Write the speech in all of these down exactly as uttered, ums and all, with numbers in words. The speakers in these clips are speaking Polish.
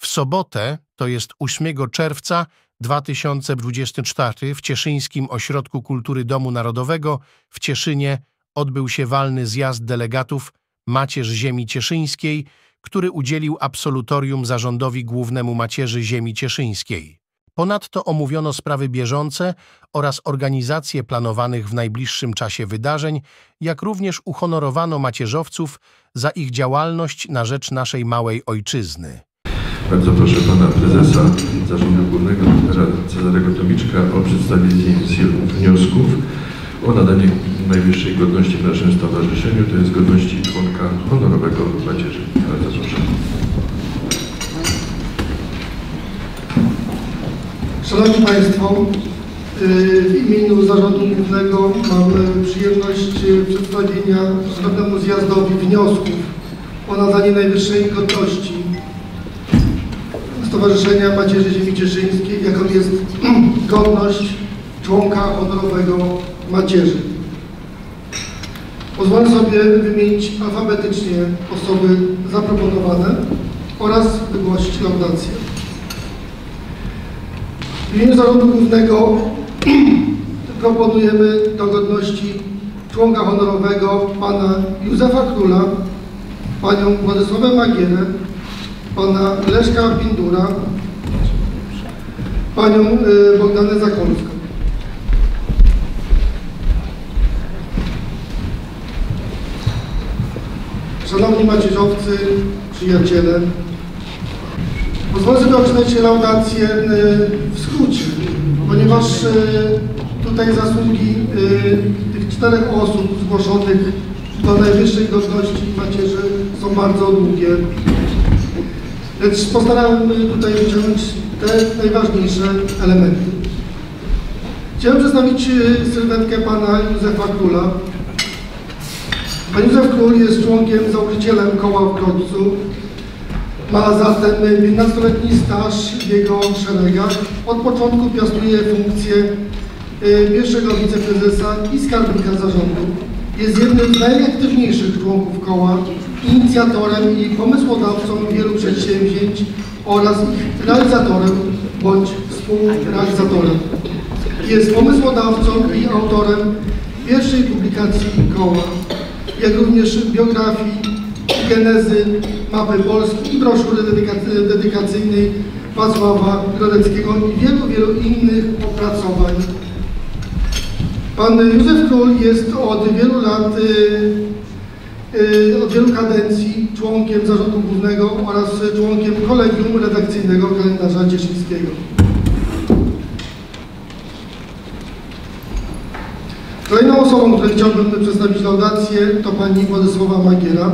sobotę, to jest ósmego czerwca dwa tysiące dwudziestego czwartego, w Cieszyńskim Ośrodku Kultury Domu Narodowego w Cieszynie odbył się walny zjazd delegatów Macierz Ziemi Cieszyńskiej, który udzielił absolutorium Zarządowi Głównemu Macierzy Ziemi Cieszyńskiej. Ponadto omówiono sprawy bieżące oraz organizację planowanych w najbliższym czasie wydarzeń, jak również uhonorowano macierzowców za ich działalność na rzecz naszej małej ojczyzny. Bardzo proszę pana prezesa Zarządu Głównego doktora Cezarego Tomiczka o przedstawienie wniosków o nadanie najwyższej godności w naszym stowarzyszeniu, to jest godności członka honorowego macierzy. Bardzo proszę. Szanowni Państwo, w imieniu Zarządu Głównego mam przyjemność przedstawienia Szanownemu Zjazdowi wniosków o nadanie najwyższej godności Stowarzyszenia Macierzy Ziemi Cieszyńskiej, jaką jest godność członka honorowego macierzy. Pozwolę sobie wymienić alfabetycznie osoby zaproponowane oraz wygłosić laudację. W imieniu Zarządu Głównego proponujemy do godności członka honorowego pana Józefa Króla, panią Władysławę Magierę, pana Leszka Pindura, panią Bogdanę Zakolską. Szanowni macierzowcy, przyjaciele, pozwolę sobie odczytać laudację w skrócie, ponieważ tutaj zasługi tych czterech osób zgłoszonych do najwyższej godności macierzy są bardzo długie. Lecz postarałem tutaj wyciągnąć te najważniejsze elementy. Chciałem przedstawić sylwetkę pana Józefa Króla. Pan Józef Król jest członkiem, założycielem koła w Grodcu. Ma zatem piętnastoletni staż w jego szeregach. Od początku piastuje funkcję pierwszego wiceprezesa i skarbnika zarządu. Jest jednym z najaktywniejszych członków koła, inicjatorem i pomysłodawcą wielu przedsięwzięć oraz ich realizatorem bądź współrealizatorem. Jest pomysłodawcą i autorem pierwszej publikacji koła, jak również biografii, genezy, mapy Polski i broszury dedykacyjnej Wacława Grodeckiego i wielu, wielu innych opracowań. Pan Józef Król jest od wielu lat, od wielu kadencji członkiem Zarządu Głównego oraz członkiem kolegium redakcyjnego Kalendarza Cieszyńskiego. Kolejną osobą, której chciałbym przedstawić laudację, to pani Władysława Magiera.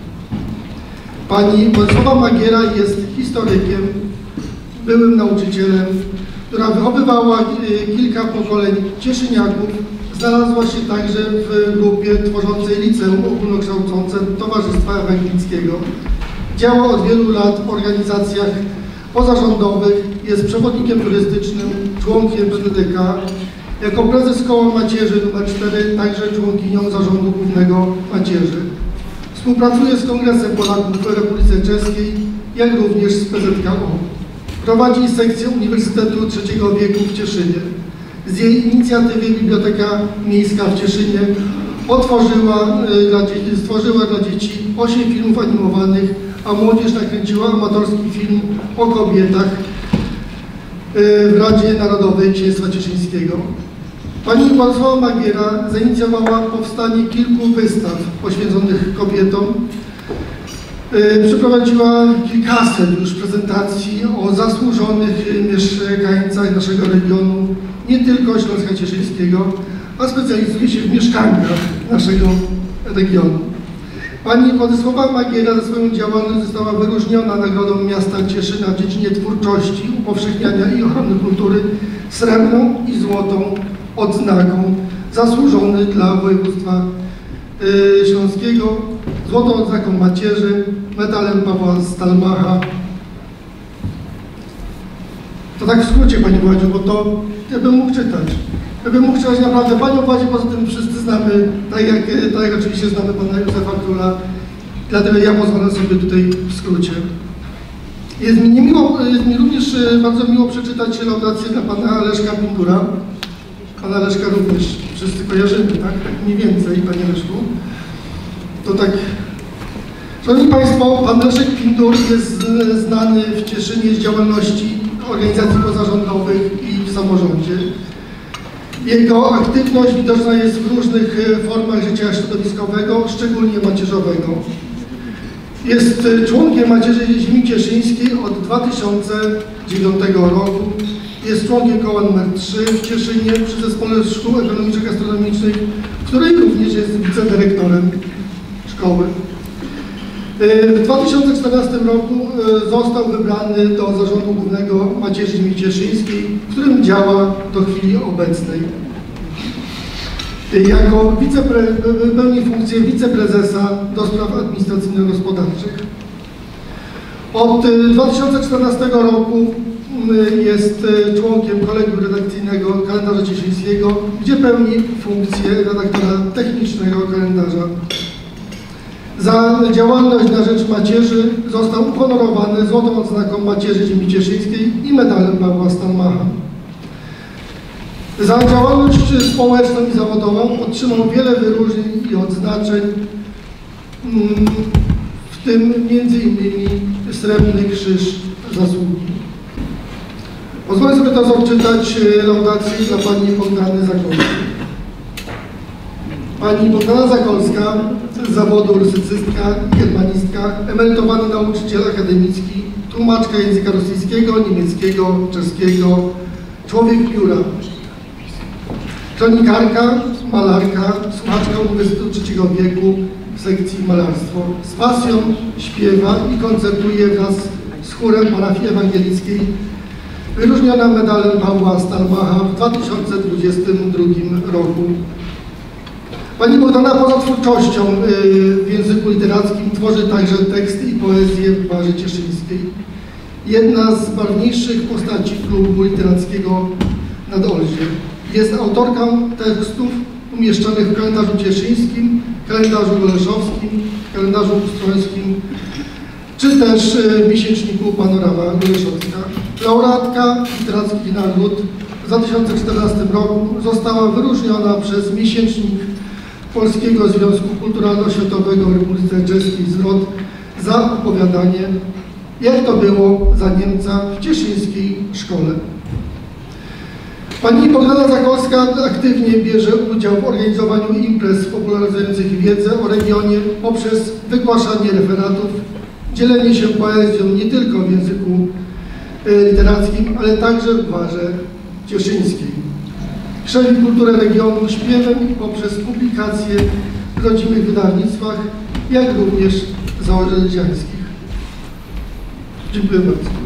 Pani Władysława Magiera jest historykiem, byłym nauczycielem, która wychowywała kilka pokoleń cieszyniaków. Znalazła się także w grupie tworzącej Liceum Ogólnokształcące Towarzystwa Ewangelickiego. Działa od wielu lat w organizacjach pozarządowych, jest przewodnikiem turystycznym, członkiem P D D K. Jako prezes Koła Macierzy numer cztery, także członkinią Zarządu Głównego Macierzy. Współpracuje z Kongresem Polaków w Republice Czeskiej, jak również z P Z K O. Prowadzi sekcję Uniwersytetu trzeciego wieku w Cieszynie. Z jej inicjatywy Biblioteka Miejska w Cieszynie otworzyła dla dzieci, stworzyła dla dzieci osiem filmów animowanych, a młodzież nakręciła amatorski film o kobietach w Radzie Narodowej Księstwa Cieszyńskiego. Pani Władysława Magiera zainicjowała powstanie kilku wystaw poświęconych kobietom. Przeprowadziła kilkaset już prezentacji o zasłużonych mieszkańcach naszego regionu, nie tylko Śląska Cieszyńskiego, a specjalizuje się w mieszkankach naszego regionu. Pani Władysława Magiera za swoją działalność została wyróżniona Nagrodą Miasta Cieszyna w dziedzinie twórczości, upowszechniania i ochrony kultury srebrną i złotą odznaką zasłużony dla województwa y, śląskiego, złotą odznaką macierzy, medalem Pawła Stalmacha. To tak w skrócie, Pani Władziu, bo to ja bym mógł czytać. Ja bym mógł czytać naprawdę Panią Władzię, poza tym wszyscy znamy, tak jak, tak jak oczywiście znamy Pana Józefa Króla, dlatego ja pozwolę sobie tutaj w skrócie. Jest mi, niemiło, jest mi również bardzo miło przeczytać laudację dla pana Leszka Pindura. Pana Leszka również wszyscy kojarzymy, tak? Tak mniej więcej, panie Leszku. To tak... Szanowni Państwo, pan Leszek Pindur jest znany w Cieszynie z działalności organizacji pozarządowych i w samorządzie. Jego aktywność widoczna jest w różnych formach życia środowiskowego, szczególnie macierzowego. Jest członkiem Macierzy Ziemi Cieszyńskiej od dwa tysiące dziewiątego roku. Jest członkiem koła numer trzy w Cieszynie przy Zespole Szkół Ekonomiczno-Gastronomicznych, w której również jest wicedyrektorem szkoły. W dwa tysiące czternastym roku został wybrany do Zarządu Głównego Macierzy Ziemi Cieszyńskiej, w którym działa do chwili obecnej. Jako pełni funkcję wiceprezesa do spraw administracyjno-gospodarczych. Od dwa tysiące czternastego roku jest członkiem kolegium redakcyjnego Kalendarza Cieszyńskiego, gdzie pełni funkcję redaktora technicznego kalendarza. Za działalność na rzecz macierzy został uhonorowany Złotą Odznaką Macierzy Ziemi Cieszyńskiej i medalem Pawła Stalmacha. Za działalność społeczną i zawodową otrzymał wiele wyróżnień i odznaczeń, w tym między innymi Srebrny Krzyż Zasługi. Pozwolę sobie teraz odczytać laudację dla pani Bogdany Zakolskiej. Pani Bogdana Zakolska, z zawodu rusycystka, germanistka, emerytowany nauczyciel akademicki, tłumaczka języka rosyjskiego, niemieckiego, czeskiego, człowiek pióra, kronikarka, malarka, słuchaczka Uniwersytetu trzeciego wieku w sekcji malarstwo. Z pasją śpiewa i koncertuje wraz z chórem parafii ewangelickiej, wyróżniona medalem Pawła Stalmacha w dwa tysiące dwudziestym drugim roku. Pani Bogdana poza twórczością w języku literackim tworzy także teksty i poezję w barze cieszyńskiej. Jedna z barwniejszych postaci klubu literackiego na Dolzie. Jest autorką tekstów umieszczonych w kalendarzu cieszyńskim, kalendarzu goleszowskim, kalendarzu ustrońskim, czy też w miesięczniku Panorama Goleszowska. Laureatka Literackich Nagród w dwa tysiące czternastym roku została wyróżniona przez miesięcznik Polskiego Związku Kulturalno-Światowego w Republice Czeskiej Zwrot za opowiadanie, jak to było za Niemca w cieszyńskiej szkole. Pani Bogdana Zakolska aktywnie bierze udział w organizowaniu imprez popularyzujących wiedzę o regionie poprzez wygłaszanie referatów, dzielenie się poezją nie tylko w języku literackim, ale także w barze cieszyńskiej. Krzewi kulturę regionu śpiewem i poprzez publikacje w rodzimych wydawnictwach, jak również założycielskich. Dziękuję bardzo.